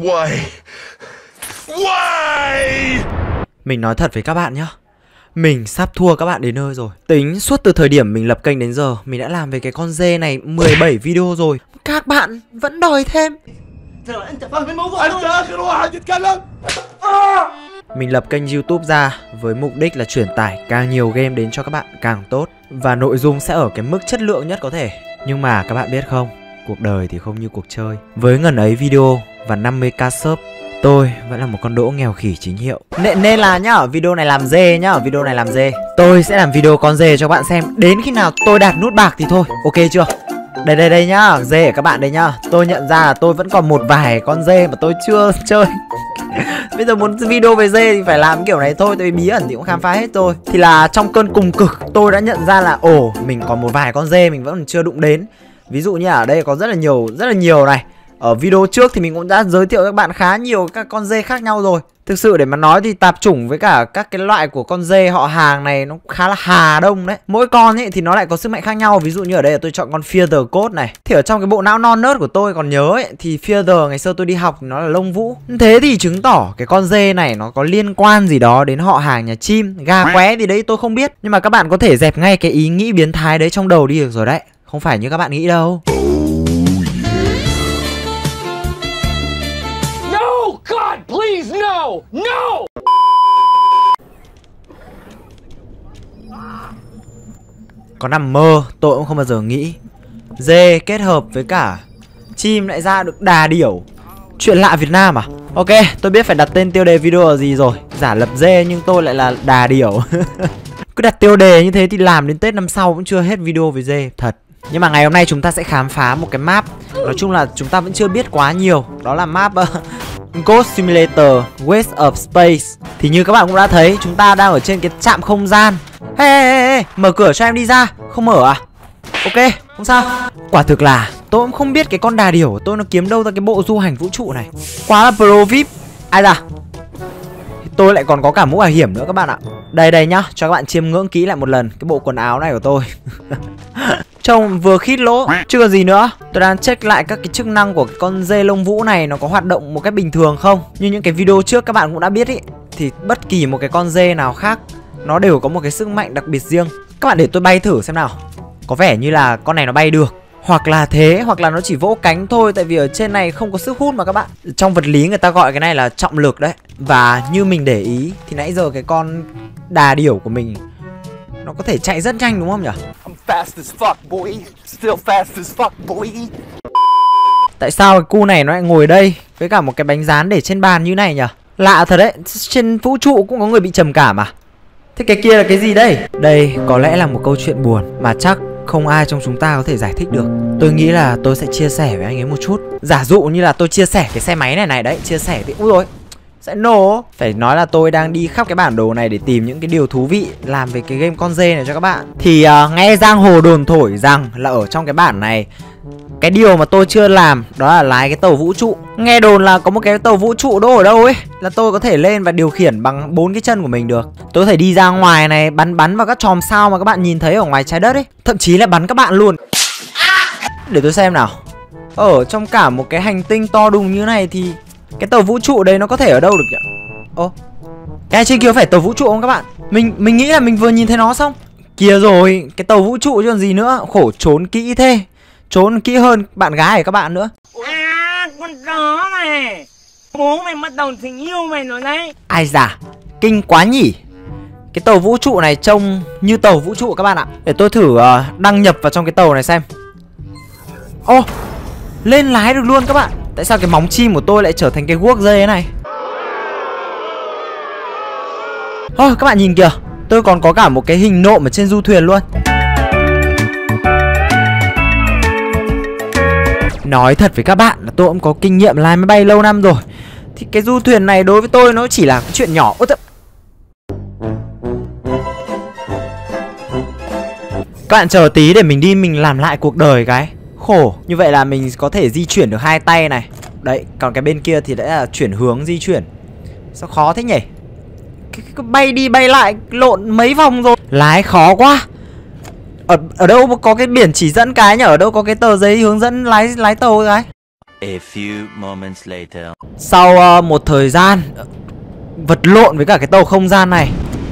Why? Why? Mình nói thật với các bạn nhá, mình sắp thua các bạn đến nơi rồi. Tính suốt từ thời điểm mình lập kênh đến giờ, mình đã làm về cái con dê này 17 video rồi. Các bạn vẫn đòi thêm. Mình lập kênh YouTube ra với mục đích là truyền tải càng nhiều game đến cho các bạn càng tốt, và nội dung sẽ ở cái mức chất lượng nhất có thể. Nhưng mà các bạn biết không, cuộc đời thì không như cuộc chơi. Với ngần ấy video và 50k sub, tôi vẫn là một con đỗ nghèo khỉ chính hiệu. Nên là nhá, video này làm dê nhá, video này làm dê. Tôi sẽ làm video con dê cho các bạn xem. Đến khi nào tôi đạt nút bạc thì thôi, ok chưa? Đây nhá, dê của các bạn đây nhá. Tôi nhận ra là tôi vẫn còn một vài con dê mà tôi chưa chơi. Bây giờ muốn video về dê thì phải làm kiểu này thôi, tại vì bí ẩn thì cũng khám phá hết rồi. Thì là trong cơn cùng cực, tôi đã nhận ra là mình còn một vài con dê mình vẫn còn chưa đụng đến. Ví dụ như ở đây có rất là nhiều này. Ở video trước thì mình cũng đã giới thiệu các bạn khá nhiều các con dê khác nhau rồi. Thực sự để mà nói thì tạp chủng với cả các cái loại của con dê họ hàng này nó khá là hà đông đấy. Mỗi con ấy thì nó lại có sức mạnh khác nhau. Ví dụ như ở đây là tôi chọn con Feather Code này. Thì ở trong cái bộ não non nớt của tôi còn nhớ ấy, thì Feather ngày xưa tôi đi học nó là lông vũ. Thế thì chứng tỏ cái con dê này nó có liên quan gì đó đến họ hàng nhà chim, gà qué gì đấy tôi không biết. Nhưng mà các bạn có thể dẹp ngay cái ý nghĩ biến thái đấy trong đầu đi được rồi đấy. Không phải như các bạn nghĩ đâu. God, please, no! No! Có nằm mơ tôi cũng không bao giờ nghĩ dê kết hợp với cả chim lại ra được đà điểu. Chuyện lạ Việt Nam à? Ok, tôi biết phải đặt tên tiêu đề video là gì rồi. Giả lập dê nhưng tôi lại là đà điểu. Cứ đặt tiêu đề như thế thì làm đến Tết năm sau cũng chưa hết video về dê thật. Nhưng mà ngày hôm nay chúng ta sẽ khám phá một cái map. Nói chung là chúng ta vẫn chưa biết quá nhiều. Đó là map Ghost Simulator Waste of Space. Thì như các bạn cũng đã thấy, chúng ta đang ở trên cái trạm không gian. Hey, mở cửa cho em đi ra. Không mở à? Ok, không sao. Quả thực là tôi cũng không biết cái con đà điểu của tôi nó kiếm đâu ra cái bộ du hành vũ trụ này. Quá là pro VIP. Ai da, tôi lại còn có cả mũ bảo hiểm nữa các bạn ạ. Đây nhá, cho các bạn chiêm ngưỡng kỹ lại một lần cái bộ quần áo này của tôi. Trông vừa khít lỗ, chứ còn gì nữa. Tôi đang check lại các cái chức năng của cái con dê lông vũ này nó có hoạt động một cách bình thường không. Như những cái video trước các bạn cũng đã biết ý, thì bất kỳ một cái con dê nào khác nó đều có một cái sức mạnh đặc biệt riêng. Các bạn để tôi bay thử xem nào. Có vẻ như là con này nó bay được. Hoặc là thế, hoặc là nó chỉ vỗ cánh thôi. Tại vì ở trên này không có sức hút mà các bạn. Trong vật lý người ta gọi cái này là trọng lực đấy. Và như mình để ý thì nãy giờ cái con đà điểu của mình nó có thể chạy rất nhanh đúng không nhỉ? I'm fast as fuck, boy. Still fast as fuck, boy. Tại sao cái cu này nó lại ngồi đây với cả một cái bánh rán để trên bàn như này nhỉ? Lạ thật đấy, trên vũ trụ cũng có người bị trầm cảm à? Thế cái kia là cái gì đây? Đây có lẽ là một câu chuyện buồn mà chắc không ai trong chúng ta có thể giải thích được. Tôi nghĩ là tôi sẽ chia sẻ với anh ấy một chút. Giả dụ như là tôi chia sẻ cái xe máy này đấy, chia sẻ thì úi dồi, sẽ nổ. Phải nói là tôi đang đi khắp cái bản đồ này để tìm những cái điều thú vị làm về cái game con dê này cho các bạn. Thì nghe giang hồ đồn thổi rằng là ở trong cái bản này, cái điều mà tôi chưa làm đó là lái cái tàu vũ trụ. Nghe đồn là có một cái tàu vũ trụ đâu ở đâu ấy, là tôi có thể lên và điều khiển bằng 4 cái chân của mình được. Tôi có thể đi ra ngoài này, bắn vào các chòm sao mà các bạn nhìn thấy ở ngoài trái đất ấy. Thậm chí là bắn các bạn luôn. Để tôi xem nào. Ở trong cả một cái hành tinh to đùng như này thì cái tàu vũ trụ đấy nó có thể ở đâu được nhỉ? Ô, cái trên kia có phải tàu vũ trụ không các bạn? Mình nghĩ là mình vừa nhìn thấy nó xong. Kìa rồi, cái tàu vũ trụ chứ còn gì nữa. Khổ trốn kỹ thế. Trốn kỹ hơn bạn gái của các bạn nữa. À, con chó này. Bố mày bắt đầu tình yêu mày rồi đấy. Ai da, kinh quá nhỉ. Cái tàu vũ trụ này trông như tàu vũ trụ các bạn ạ. Để tôi thử đăng nhập vào trong cái tàu này xem. Ô, lên lái được luôn các bạn. Tại sao cái móng chim của tôi lại trở thành cái guốc dê này? Ô, các bạn nhìn kìa, tôi còn có cả một cái hình nộm ở trên du thuyền luôn. Nói thật với các bạn là tôi cũng có kinh nghiệm lái máy bay lâu năm rồi. Thì cái du thuyền này đối với tôi nó chỉ là cái chuyện nhỏ. Các bạn chờ tí để mình đi mình làm lại cuộc đời cái. Khổ. Như vậy là mình có thể di chuyển được hai tay này. Đấy, còn cái bên kia thì đã là chuyển hướng di chuyển. Sao khó thế nhỉ? Cái bay đi bay lại lộn mấy vòng rồi. Lái khó quá. Ở đâu có cái biển chỉ dẫn cái nhỉ? Ở đâu có cái tờ giấy hướng dẫn lái tàu cái? A few moments later. Sau một thời gian vật lộn với cả cái tàu không gian này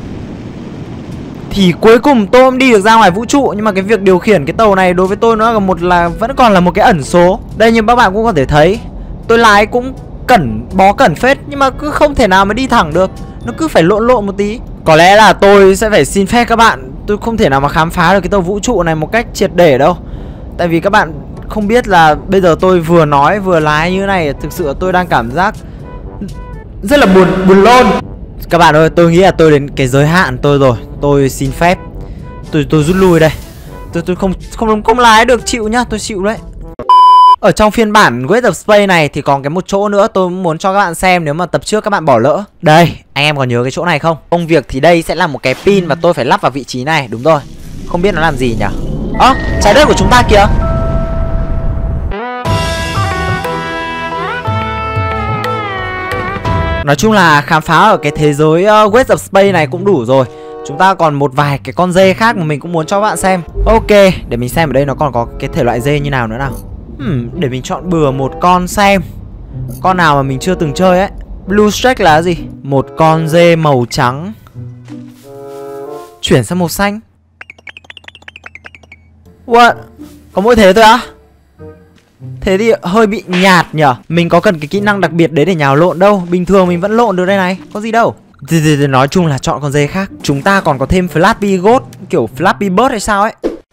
thì cuối cùng tôi cũng đi được ra ngoài vũ trụ. Nhưng mà cái việc điều khiển cái tàu này đối với tôi nó là vẫn còn là một cái ẩn số. Đây như các bạn cũng có thể thấy, tôi lái cũng bó cẩn phết, nhưng mà cứ không thể nào mà đi thẳng được. Nó cứ phải lộn một tí. Có lẽ là tôi sẽ phải xin phép các bạn, tôi không thể nào mà khám phá được cái tàu vũ trụ này một cách triệt để đâu. Tại vì các bạn không biết là bây giờ tôi vừa nói vừa lái như thế này, thực sự tôi đang cảm giác rất là buồn lôn. Các bạn ơi, tôi nghĩ là tôi đến cái giới hạn tôi rồi. Tôi xin phép, tôi rút lui đây. Tôi không lái được, chịu nhá, tôi chịu đấy. Ở trong phiên bản Waste of Space này thì còn một chỗ nữa tôi muốn cho các bạn xem nếu mà tập trước các bạn bỏ lỡ. Đây, anh em còn nhớ cái chỗ này không? Công việc thì đây sẽ là một cái pin và tôi phải lắp vào vị trí này, đúng rồi. Không biết nó làm gì nhỉ? Trái đất của chúng ta kìa. Nói chung là khám phá ở cái thế giới Waste of Space này cũng đủ rồi. Chúng ta còn một vài cái con dê khác mà mình cũng muốn cho các bạn xem. Ok, để mình xem ở đây nó còn có cái thể loại dê như nào nữa nào. Để mình chọn bừa một con xem. Con nào mà mình chưa từng chơi ấy. Blue Streak là gì? Một con dê màu trắng chuyển sang màu xanh. What? Có mỗi thế thôi á? Thế thì hơi bị nhạt nhở. Mình có cần cái kỹ năng đặc biệt đấy để nhào lộn đâu. Bình thường mình vẫn lộn được đây này. Có gì đâu. Thì nói chung là chọn con dê khác. Chúng ta còn có thêm Flappy Ghost, kiểu Flappy Bird hay sao ấy.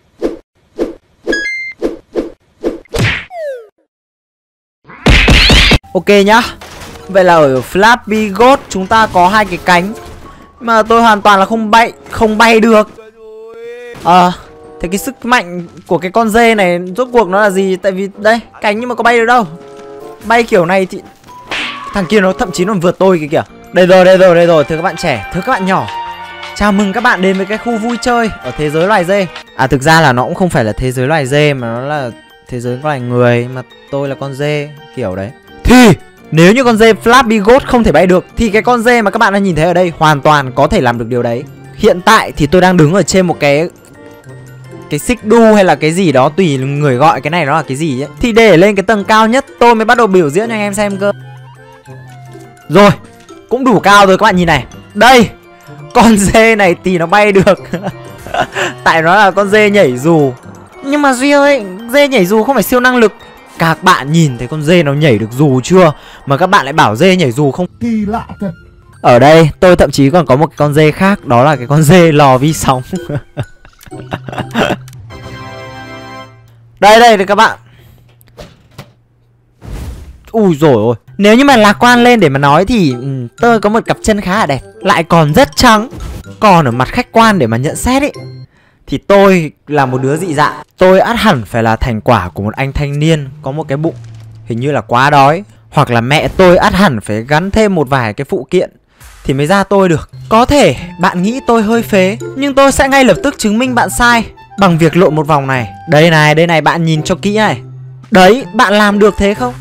Ok nhá. Vậy là ở Flappy Ghost chúng ta có hai cái cánh mà tôi hoàn toàn là không bay được. Thế cái sức mạnh của cái con dê này rốt cuộc nó là gì? Tại vì đây, cánh nhưng mà có bay được đâu. Bay kiểu này thì thằng kia nó thậm chí nó vượt tôi kìa. Đây rồi, thưa các bạn trẻ, thưa các bạn nhỏ, chào mừng các bạn đến với cái khu vui chơi ở thế giới loài dê. Thực ra là nó cũng không phải là thế giới loài dê mà nó là thế giới loài người, mà tôi là con dê kiểu đấy. Thì nếu như con dê Flappy Ghost không thể bay được thì cái con dê mà các bạn đang nhìn thấy ở đây hoàn toàn có thể làm được điều đấy. Hiện tại thì tôi đang đứng ở trên một cái xích đu hay là cái gì đó, tùy người gọi cái này nó là cái gì ấy. Thì để lên cái tầng cao nhất tôi mới bắt đầu biểu diễn cho anh em xem cơ. Rồi, cũng đủ cao rồi các bạn nhìn này. Đây, con dê này thì nó bay được. Tại nó là con dê nhảy dù. Nhưng mà Duy ơi, dê nhảy dù không phải siêu năng lực. Các bạn nhìn thấy con dê nó nhảy được dù chưa? Mà các bạn lại bảo dê nhảy dù không? Kỳ lạ thật. Ở đây tôi thậm chí còn có một con dê khác. Đó là cái con dê lò vi sóng. Đây các bạn. Ui dồi ôi. Nếu như mà lạc quan lên để mà nói thì tôi có một cặp chân khá là đẹp, lại còn rất trắng. Còn ở mặt khách quan để mà nhận xét ấy thì tôi là một đứa dị dạng. Tôi ắt hẳn phải là thành quả của một anh thanh niên có một cái bụng hình như là quá đói. Hoặc là mẹ tôi ắt hẳn phải gắn thêm một vài cái phụ kiện thì mới ra tôi được. Có thể bạn nghĩ tôi hơi phế, nhưng tôi sẽ ngay lập tức chứng minh bạn sai bằng việc lộn một vòng này. Đây này, bạn nhìn cho kỹ này. Đấy, bạn làm được thế không?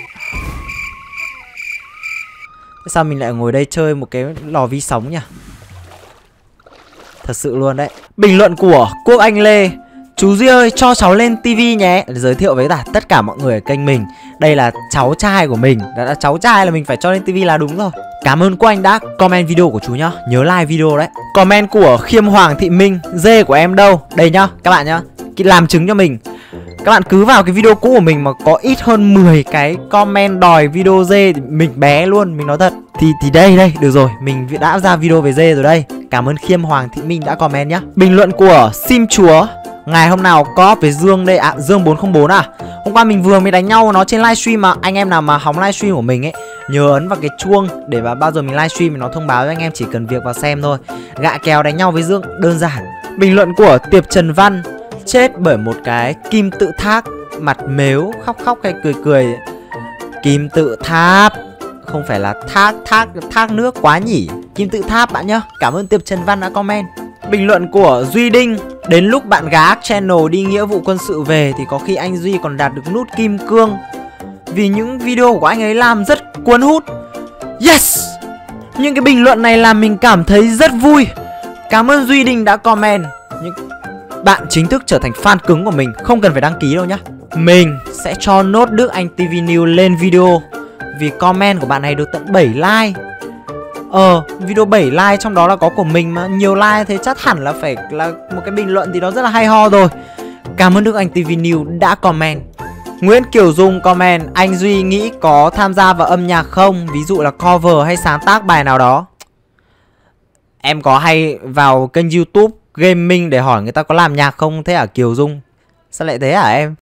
Sao mình lại ngồi đây chơi một cái lò vi sóng nhỉ? Thật sự luôn đấy. Bình luận của Quốc Anh Lê: chú Duy ơi cho cháu lên tivi nhé. Giới thiệu với tất cả mọi người ở kênh mình, đây là cháu trai của mình. Đã cháu trai là mình phải cho lên tivi là đúng rồi. Cảm ơn Quốc Anh đã comment video của chú nhá. Nhớ like video đấy. Comment của Khiêm Hoàng Thị Minh: dê của em đâu? Đây nhá, các bạn nhá, làm chứng cho mình. Các bạn cứ vào cái video cũ của mình mà có ít hơn 10 cái comment đòi video dê thì mình bé luôn, mình nói thật. Thì đây, được rồi, mình đã ra video về dê rồi đây. Cảm ơn Khiêm Hoàng Thị Minh đã comment nhá. Bình luận của Sim Chúa: ngày hôm nào có với Dương đây Dương 404 à? Hôm qua mình vừa mới đánh nhau nó trên livestream mà. Anh em nào mà hóng livestream của mình ấy, nhớ ấn vào cái chuông để mà bao giờ mình livestream nó thông báo cho anh em, chỉ cần việc vào xem thôi. Gạ kèo đánh nhau với Dương đơn giản. Bình luận của Tiệp Trần Văn: chết bởi một cái kim tự tháp, mặt mếu, khóc hay cười. Kim tự tháp, không phải là thác nước quá nhỉ. Kim tự tháp bạn nhá. Cảm ơn Tiệp Trần Văn đã comment. Bình luận của Duy Đinh: đến lúc bạn gá channel đi nghĩa vụ quân sự về thì có khi anh Duy còn đạt được nút kim cương, vì những video của anh ấy làm rất cuốn hút. Yes! Những cái bình luận này làm mình cảm thấy rất vui. Cảm ơn Duy Đinh đã comment. Bạn chính thức trở thành fan cứng của mình, không cần phải đăng ký đâu nhá. Mình sẽ cho nốt Đức Anh TV News lên video, vì comment của bạn này được tận 7 like. Video 7 like, trong đó là có của mình mà. Nhiều like thế chắc hẳn là phải là một cái bình luận thì nó rất là hay ho rồi. Cảm ơn Đức Anh TV News đã comment. Nguyễn Kiều Dung comment: anh Duy nghĩ có tham gia vào âm nhạc không? Ví dụ là cover hay sáng tác bài nào đó. Em có hay vào kênh YouTube gaming để hỏi người ta có làm nhạc không thế hả Kiều Dung? Sao lại thế hả em?